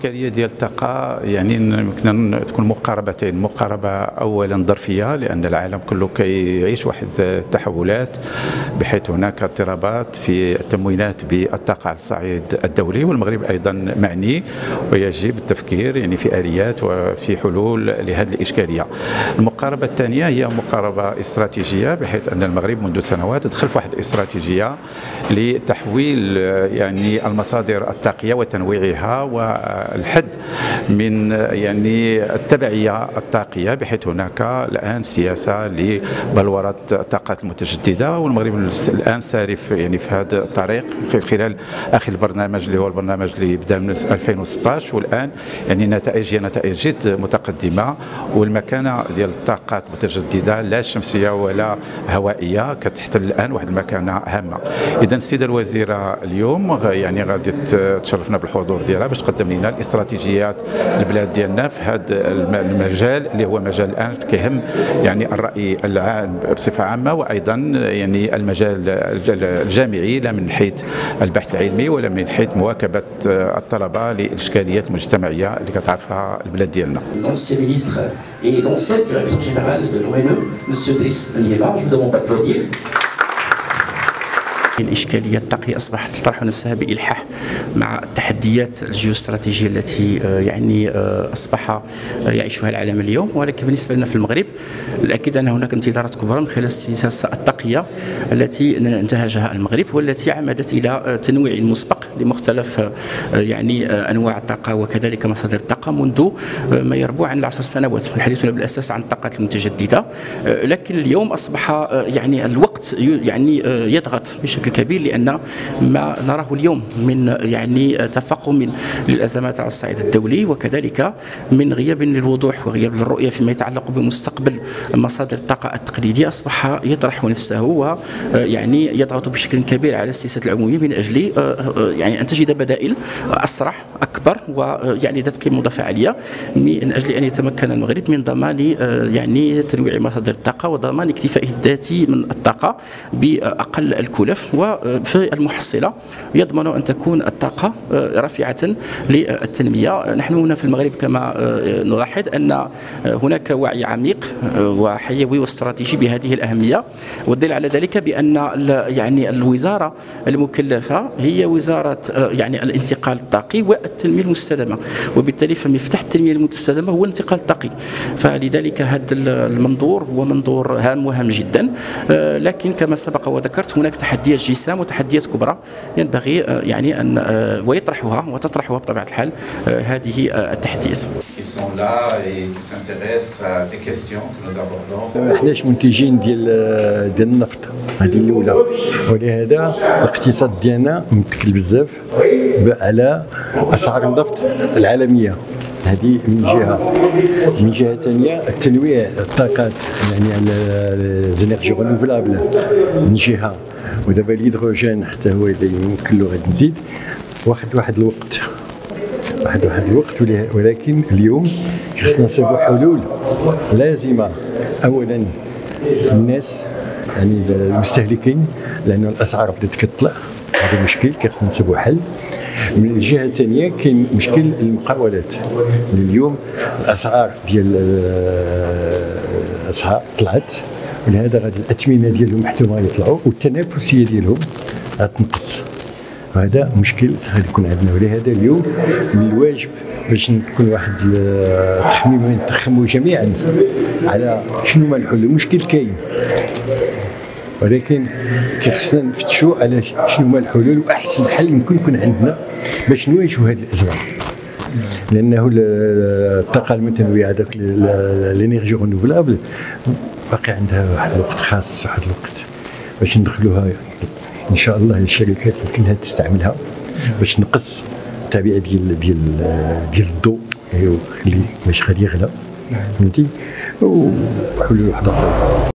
الاشكاليه ديال الطاقه يعني يمكن تكون مقاربتين، مقاربه اولا ظرفيه لان العالم كله كيعيش واحد التحولات بحيث هناك اضطرابات في التموينات بالطاقه على الصعيد الدولي، والمغرب ايضا معني ويجب التفكير يعني في اليات وفي حلول لهذه الاشكاليه. المقاربه الثانيه هي مقاربه استراتيجيه بحيث ان المغرب منذ سنوات دخل في واحد الاستراتيجيه لتحويل يعني المصادر الطاقيه وتنويعها والحد من يعني التبعيه الطاقيه، بحيث هناك الان سياسه لبلوره الطاقات المتجدده، والمغرب الان سارف يعني في هذا الطريق خلال اخر البرنامج اللي هو البرنامج اللي بدا من 2016، والان يعني نتائج هي نتائج جد متقدمه، والمكانه ديال الطاقات المتجدده لا شمسيه ولا هوائيه كتحتل الان واحد المكانه هامه. اذا السيده الوزيره اليوم يعني غادي تشرفنا بالحضور ديالها باش تقدم لنا الاستراتيجيات البلاد ديالنا في هذا المجال اللي هو مجال الان كيهم يعني الراي العام بصفه عامه، وايضا يعني المجال الجامعي لا من حيث البحث العلمي ولا من حيث مواكبه الطلبه للاشكاليات المجتمعيه اللي كتعرفها البلاد ديالنا. L'ancien ministre et l'ancien directeur général de l'ONE, M. Driss Liéva, je vous demande d'applaudir. الإشكالية الطاقية أصبحت تطرح نفسها بإلحاح مع التحديات الجيوستراتيجية التي يعني أصبح يعيشها العالم اليوم، ولكن بالنسبة لنا في المغرب الأكيد أن هناك انتظارات كبرى من خلال السياسة الطاقية التي انتهجها المغرب، والتي عمدت إلى تنويع مسبق لمختلف يعني أنواع الطاقة وكذلك مصادر الطاقة منذ ما يربو عن 10 سنوات. الحديث هنا بالأساس عن الطاقات المتجددة، لكن اليوم أصبح يعني الوقت يعني يضغط بشكل كبير، لأن ما نراه اليوم من يعني تفاقم للأزمات على الصعيد الدولي وكذلك من غياب للوضوح وغياب للرؤية فيما يتعلق بمستقبل مصادر الطاقة التقليدية، أصبح يطرح نفسه ويعني يضغط بشكل كبير على السياسات العمومية من أجل يعني أن تجد بدائل أسرع أكبر ويعني ذات قيمة مضافة عالية من أجل أن يتمكن المغرب من ضمان يعني تنويع مصادر الطاقة وضمان اكتفائه الذاتي من الطاقة بأقل الكلف، وفي المحصلة يضمن أن تكون الطاقة رافعة للتنمية. نحن هنا في المغرب كما نلاحظ أن هناك وعي عميق وحيوي واستراتيجي بهذه الأهمية، والدليل على ذلك بأن يعني الوزارة المكلفة هي وزارة يعني الانتقال الطاقي والتنمية المستدامة، وبالتالي فمفتاح التنمية المستدامة هو الانتقال الطاقي، فلذلك هذا المنظور هو منظور هام وهام جدا. لكن كما سبق وذكرت هناك تحديات جسام وتحديات كبرى ينبغي يعني أن ويطرحها وتطرحها بطبيعة الحال هذه التحديات. احناش منتجين ديال النفط، هذه الاولى، ولهذا الاقتصاد ديالنا متكل بزاف على اسعار النفط العالميه، هذه من جهه. من جهه ثانيه التنويع الطاقات يعني على الانرجي رينوفلابل من جهه، ودابا الهيدروجين حتى هو اللي يمكن له غادي نزيد واحد الوقت ولكن اليوم خصنا نصيبوا حلول لازمه. اولا الناس يعني المستهلكين، لان الاسعار بدات كتطلع، هذا مشكل خصنا نصيبوا حل. من الجهه الثانيه كاين مشكل المقاولات، اليوم الاسعار ديال الاسعار طلعت، ولهذا غادي الاثمنه ديالهم حتى هما يطلعوا والتنافسيه ديالهم غتنقص، وهذا مشكل غادي يكون عندنا. ولهذا اليوم من الواجب باش نكون واحد التخميم نتخموا جميعا على شنو هما الحلول. المشكل كاين ولكن خصنا نفتشوا على شنو هما الحلول واحسن حل يمكن يكون عندنا باش نواجهوا هذه الازمه، لانه الطاقه المتنوعه داك الانرجي رينوفلابل باقي عندها واحد الوقت خاص، واحد الوقت باش ندخلوها ان شاء الله. الشركات يمكنها تستعملها باش نقص التعبئه ديال الضوء اللي باش غادي يغلى، فهمتي، وحلول واحده اخرى.